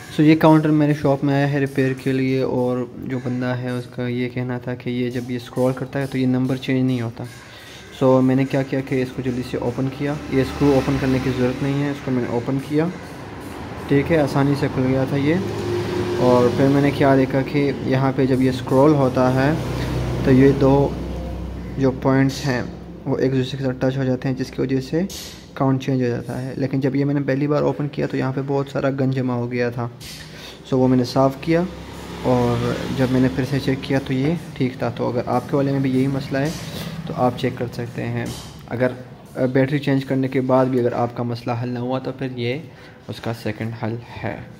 सो ये काउंटर मेरे शॉप में आया है रिपेयर के लिए, और जो बंदा है उसका ये कहना था कि ये जब ये स्क्रॉल करता है तो ये नंबर चेंज नहीं होता। सो मैंने क्या किया कि इसको जल्दी से ओपन किया। ये स्क्रू ओपन करने की ज़रूरत नहीं है, इसको मैंने ओपन किया, ठीक है, आसानी से खुल गया था ये। और फिर मैंने क्या देखा कि यहाँ पे जब ये स्क्रॉल होता है तो ये दो जो पॉइंट्स हैं वो एक दूसरे के साथ टच हो जाते हैं, जिसकी वजह से काउंट चेंज हो जाता है। लेकिन जब ये मैंने पहली बार ओपन किया तो यहाँ पे बहुत सारा गन जमा हो गया था। सो वो मैंने साफ़ किया, और जब मैंने फिर से चेक किया तो ये ठीक था। तो अगर आपके वाले में भी यही मसला है तो आप चेक कर सकते हैं। अगर बैटरी चेंज करने के बाद भी अगर आपका मसला हल ना हुआ तो फिर ये उसका सेकंड हल है।